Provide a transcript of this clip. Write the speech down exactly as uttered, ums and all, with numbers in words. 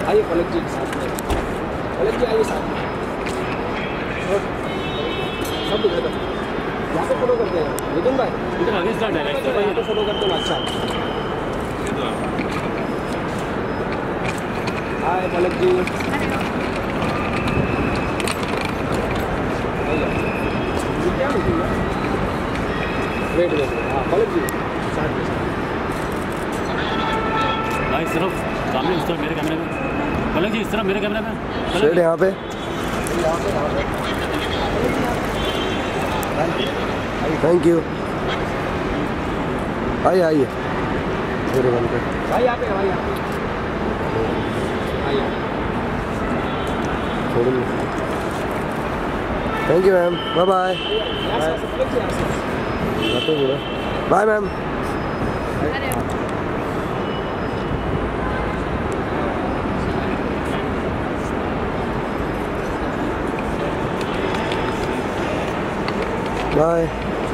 आइए पलक जी साथ में, पलक जी आइए साथ में, सब इधर यहाँ पे फोटो करते हैं नितिन भाई, इधर आगे स्टार्ट है, यहाँ पे फोटो करते हैं। अच्छा हाय पलक जी, क्या वेट वेट हाँ पलक जी साथ में भाई सिर्फ सामने इस तरफ मेरे कैमरे में, पलक जी इस तरफ मेरे कैमरे में, शेड यहाँ पे, थैंक यू। आइए आइए मेरे बन पे भाई यहाँ पे भाई यहाँ पे, thank you ma'am, bye bye bye ma'am. Bye.